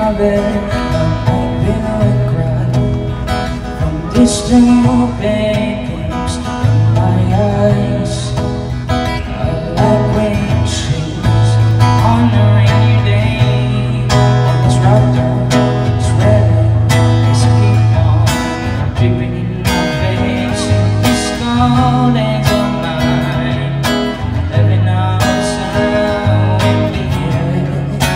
my bed, I'm open cry from distant paintings in my eyes. I like rain shoes on a rainy day. On this rock down, sweating as I keep on dripping in my face. This cold hands on mine, living outside with the air.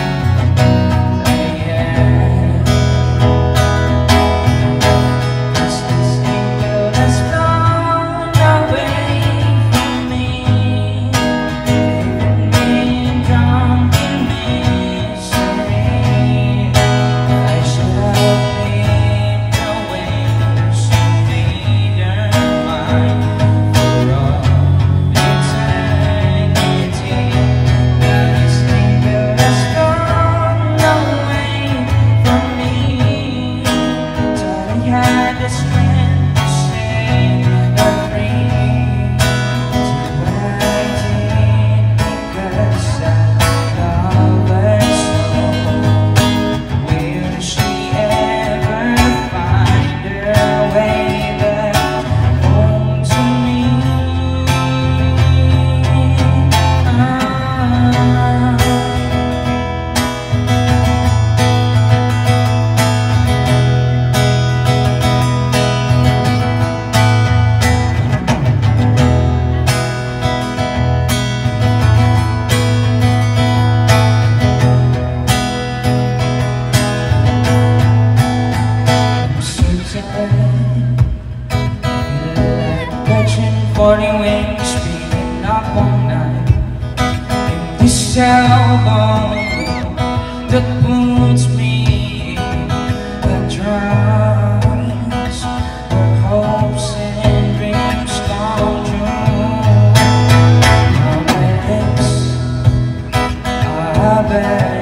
It's this angel that's flown away from me, leaving me drunk in misery. I should have been away so made her mine for all eternity. But this angel has gone away from me. Thought I had the strength to set her free, but I didn't, because I love her so. Will she ever find her way back home to me? I'm so tired, feel like catching 40 wings, speeding up all night in this album that puts me that drives the hopes and dreams come true. My legs are bad.